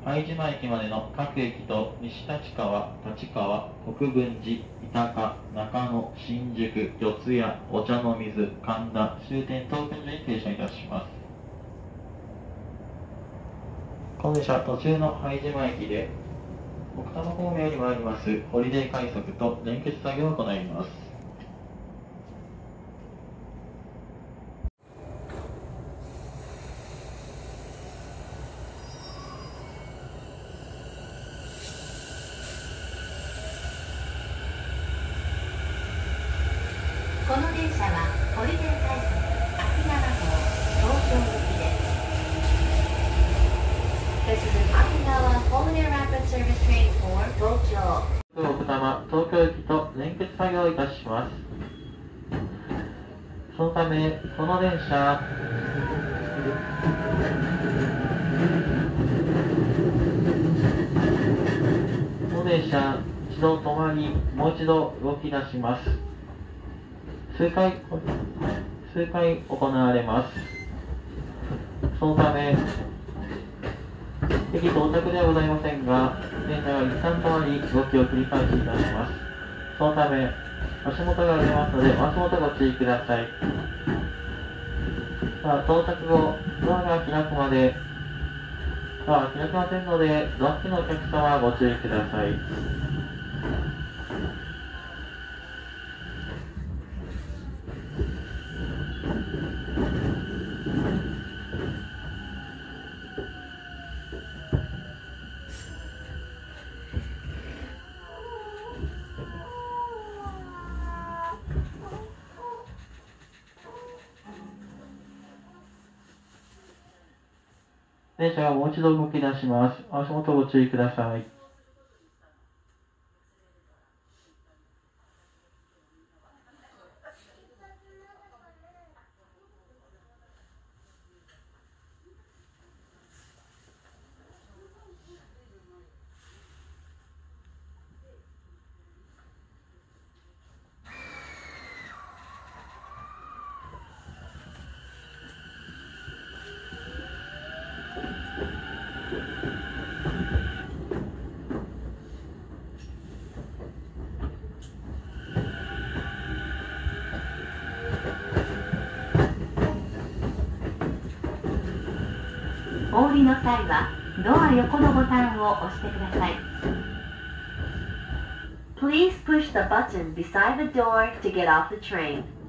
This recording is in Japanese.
拝島駅までの各駅と西立川、立川、国分寺、板鹿、中野、新宿、四谷、お茶の水、神田、終点東京所に停車いたします。この電車途中の拝島駅で奥多摩方面に参りますホリデー快速と連結作業を行います。 この電車はホリデー快速秋川号東京行きです。This is an Okinawa Holiday Rapid Service train for Tokyo. 奥多摩、東京行きと連結作業をいたします。そのため、この電車、一度止まり、もう一度動き出します。数回行われます。そのため、駅到着ではございませんが、電車は一旦止まり、動きを繰り返しいたします。そのため、足元が出ますので、足元ご注意ください。到着後、ドアが開くまで、ドアは開きませんので、ドア付近のお客様はご注意ください。電車がもう一度動き出します。足元ご注意ください。 お降りの際はドア横のボタンを押してください。Please push the button beside the door to get off the train.